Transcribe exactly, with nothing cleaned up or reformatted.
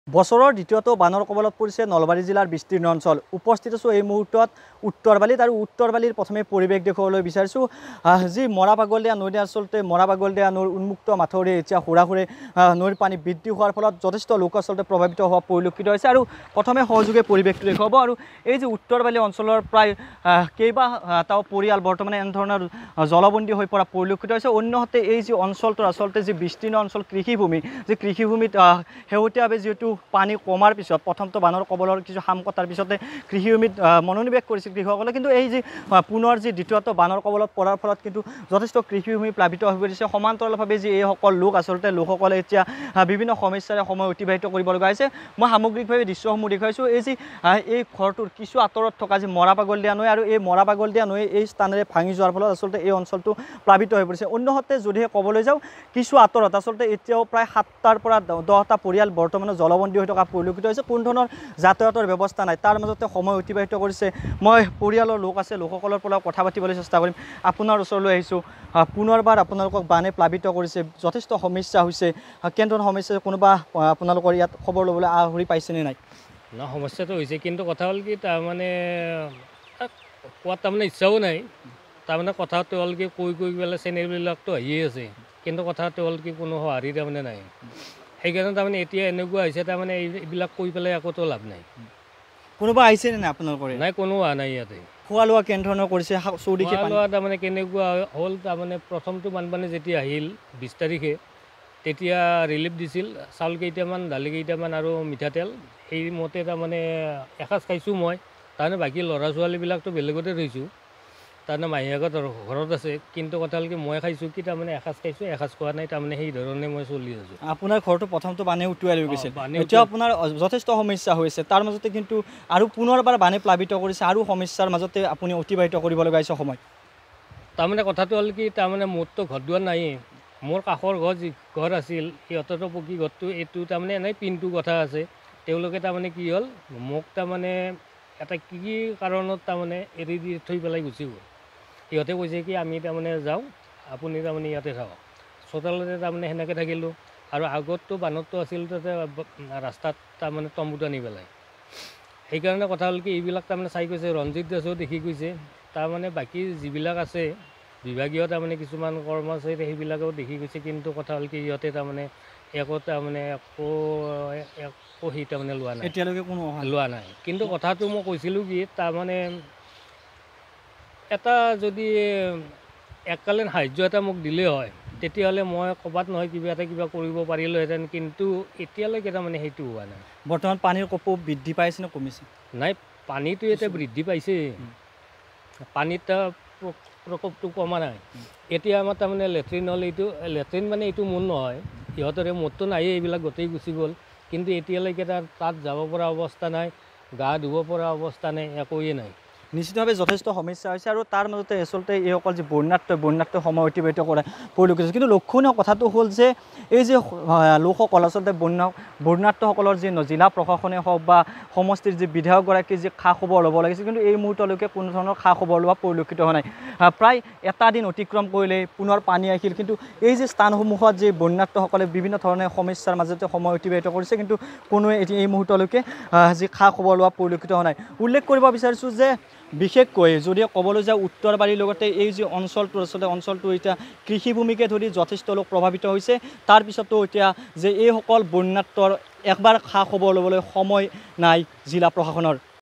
বছৰৰ দ্বিতীয়টো বানৰ কবলত পৰিছে নলবাৰী জিলাৰ বিস্তীৰ্ণ অঞ্চল। উপস্থিত আছোঁ এই মুহূৰ্তত উত্তৰবালিত আৰু উত্তৰবালিৰ প্ৰথমে পৰিৱেশ দেখুৱাবলৈ বিচাৰিছোঁ। যি মৰা পাগলদিয়া নৈ আচলতে মৰা পাগলদিয়া নৈৰ উন্মুক্ত মাথৰি এতিয়া হুৰা হুৰে নৈৰ পানী বৃদ্ধি হোৱাৰ ফলত যথেষ্ট লোক আচলতে প্ৰভাৱিত হোৱা পৰিলক্ষিত হৈছে। আৰু প্ৰথমে সহযোগে পৰিৱেশটো দেখুৱাব। আৰু এই যে উত্তৰবালি অঞ্চলৰ প্ৰায় কেইবাটাও পৰিয়াল বৰ্তমানে এনেধৰণৰ জলবন্দী হৈ পৰা পৰিলক্ষিত হৈছে। অন্যহাতে এই যি অঞ্চলটোৰ আচলতে যি বিস্তীৰ্ণ অঞ্চল কৃষিভূমি, যি কৃষিভূমিত শেহতীয়াভাৱে যিহেতু পানী কমাৰ পিছত প্ৰথমটো বানৰ কবলৰ কিছু হাম কটাৰ পিছতে কৃষিভূমিত মনোনিৱেশ কৰিছিল কৃষকসকলে। কিন্তু এই যি পুনৰ যি দ্বিতীয়টো বানৰ কবলত পৰাৰ ফলত কিন্তু যথেষ্ট কৃষিভূমি প্লাবিত হৈ পৰিছে। সমান্তৰালভাৱে যি এইসকল লোক আচলতে লোকসকলে এতিয়া বিভিন্ন সমস্যাৰে সময় অতিবাহিত কৰিব লগা হৈছে। মই সামগ্ৰিকভাৱে দৃশ্যসমূহ দেখুৱাইছোঁ। এই যি এই ঘৰটোৰ কিছু আঁতৰত থকা যি মৰা পাগলদিয়া নৈ আৰু এই মৰা পাগলদিয়া নৈ এই স্থানেৰে ভাঙি যোৱাৰ ফলত আচলতে এই অঞ্চলটো প্লাবিত হৈ পৰিছে। অন্যহাতে যদিহে ক'বলৈ যাওঁ কিছু আঁতৰত আচলতে এতিয়াও প্ৰায় সাতটাৰ পৰা দহটা পৰিয়াল বৰ্তমানে জলবন্দী হৈ থকা পৰিলক্ষিত হৈছে। কোনো ধৰণৰ যাতায়াতৰ ব্যৱস্থা নাই, তাৰ মাজতে সময় অতিবাহিত কৰিছে। মই পৰিয়ালৰ লোক আছে, লোকসকলৰ পৰা কথা পাতিবলৈ চেষ্টা কৰিম। আপোনাৰ ওচৰলৈ আহিছোঁ। পুনৰবাৰ আপোনালোকক বানে প্লাবিত কৰিছে, যথেষ্ট সমস্যা হৈছে। কেনেধৰণৰ সমস্যা, কোনোবা আপোনালোকৰ ইয়াত খবৰ ল'বলৈ আহৰি পাইছেনে নাই? ন সমস্যাটো হৈছে, কিন্তু কথা হ'ল কি তাৰমানে কোৱাত তাৰমানে ইচ্ছাও নাই। তাৰমানে কথাটো হ'ল কি কৈ কৈ পেলাই চেনেলবিলাকতো আহিয়ে আছে, কিন্তু কথাটো হ'ল কি কোনো সঁহাৰি তাৰমানে নাই। সেইকাৰণে তাৰমানে এতিয়া এনেকুৱা হৈছে তাৰমানে এইবিলাক কৈ পেলাই একোতো লাভ নাই। কোনোবা আহিছেনে নাই আপোনালোকৰ? নাই, কোনো অহা নাই ইয়াতে। খোৱা লোৱা কেনেধৰণৰ কৰিছে? চৌদিশে খোৱা লোৱা তাৰমানে কেনেকুৱা হ'ল, তাৰমানে প্ৰথমটো বানপানী যেতিয়া আহিল বিছ তাৰিখে তেতিয়া ৰিলিফ দিছিল, চাউল কেইটামান, দালি কেইটামান আৰু মিঠাতেল। সেইমতে তাৰমানে এসাঁজ খাইছোঁ মই। তাৰমানে বাকী ল'ৰা ছোৱালীবিলাকতো বেলেগতে থৈছোঁ, তাৰমানে মাহীয়েকত ঘৰত আছে। কিন্তু কথা হ'ল কি মই খাইছোঁ কি তাৰমানে এসাঁজ খাইছোঁ, এসাঁজ খোৱা নাই। তাৰমানে সেই ধৰণে মই চলি আছোঁ। আপোনাৰ ঘৰটো প্ৰথমটো বানে উটুৱাই লৈ গৈছিল, এতিয়া আপোনাৰ যথেষ্ট সমস্যা হৈছে। তাৰ মাজতে কিন্তু আৰু পুনৰবাৰ বানে প্লাবিত কৰিছে, আৰু সমস্যাৰ মাজতে আপুনি অতিবাহিত কৰিব লগা হৈছে সময়। তাৰমানে কথাটো হ'ল কি তাৰমানে মোৰতো ঘৰ দুৱাৰ নায়েই। মোৰ কাষৰ ঘৰ যি ঘৰ আছিল সিহঁতৰতো পকী ঘৰটো, এইটো তাৰমানে এনেই পিনটো কথা আছে। তেওঁলোকে তাৰমানে কি হ'ল, মোক তাৰমানে এটা কি কি কাৰণত তাৰমানে এৰি দি থৈ পেলাই গুচি গ'ল। সিহঁতে কৈছে কি আমি তাৰমানে যাওঁ, আপুনি তাৰমানে ইয়াতে থাকক। চোতালতে তাৰমানে সেনেকৈ থাকিলোঁ। আৰু আগততো বানতটো আছিল তাতে ৰাস্তাত তাৰমানে তম্বুত আনি পেলাই। সেইকাৰণে কথা হ'ল কি এইবিলাক তাৰমানে চাই গৈছে, ৰঞ্জিত দাসেও দেখি গৈছে। তাৰমানে বাকী যিবিলাক আছে বিভাগীয় তাৰমানে কিছুমান কৰ্মচাৰী সেইবিলাকেও দেখি গৈছে। কিন্তু কথা হ'ল কি সিহঁতে তাৰমানে একো তাৰমানে একো একো সেই তাৰমানে লোৱা নাই, এতিয়ালৈকে কোনো লোৱা নাই। কিন্তু কথাটো মই কৈছিলোঁ কি তাৰমানে এটা যদি এককালীন সাহাৰ্য এটা মোক দিলে হয়, তেতিয়াহ'লে মই ক'ৰবাত নহয় কিবা এটা কিবা কৰিব পাৰিলোঁহেঁতেন। কিন্তু এতিয়ালৈকে তাৰমানে সেইটো হোৱা নাই। বৰ্তমান পানীৰ কপোপ বৃদ্ধি পাইছে নে কমিছে? নাই, পানীটো এতিয়া বৃদ্ধি পাইছে, পানীত প্ৰকোপটো কমা নাই। এতিয়া আমাৰ তাৰমানে লেট্ৰিন হ'ল, এইটো লেট্ৰিন মানে এইটো মোৰ নহয়, সিহঁতৰে মোৰতো নায়েই, এইবিলাক গোটেই গুচি গ'ল। কিন্তু এতিয়ালৈকে তাৰ তাত যাব পৰা অৱস্থা নাই, গা ধুব পৰা অৱস্থা নাই, একোৱেই নাই। নিশ্চিতভাৱে যথেষ্ট সমস্যা হৈছে। আৰু তাৰ মাজতে আচলতে এইসকল যি বন্যাত্ম বন্যাত্ম সময় অতিবাহিত কৰা পৰিলক্ষিত হৈছে। কিন্তু লক্ষণীয় কথাটো হ'ল যে এই যে লোকসকল আচলতে বন্যা বন্যাত্মসকলৰ যি জিলা প্ৰশাসনে হওক বা সমষ্টিৰ যি বিধায়কগৰাকীয়ে যি খা খবৰ ল'ব লাগিছিল, কিন্তু এই মুহূৰ্তলৈকে কোনো ধৰণৰ খা খবৰ লোৱা পৰিলক্ষিত হোৱা নাই। প্ৰায় এটা দিন অতিক্ৰম কৰিলে পুনৰ পানী আহিল, কিন্তু এই যে স্থানসমূহত যি বন্যাত্মসকলে বিভিন্ন ধৰণে সমস্যাৰ মাজতে সময় অতিবাহিত কৰিছে, কিন্তু কোনোৱে এতিয়া এই মুহূৰ্তলৈকে যি খা খবৰ লোৱা পৰিলক্ষিত হোৱা নাই। উল্লেখ কৰিব বিচাৰিছোঁ যে বিশেষকৈ যদি ক'বলৈ যাওঁ উত্তৰবাৰীৰ লগতে এই যি অঞ্চলটো আচলতে অঞ্চলটো এতিয়া কৃষিভূমিকে ধৰি যথেষ্ট লোক প্ৰভাৱিত হৈছে। তাৰপিছতো এতিয়া যে এইসকল বন্যাত্মৰ একবাৰ খা খবৰ ল'বলৈ সময় নাই জিলা প্ৰশাসনৰ।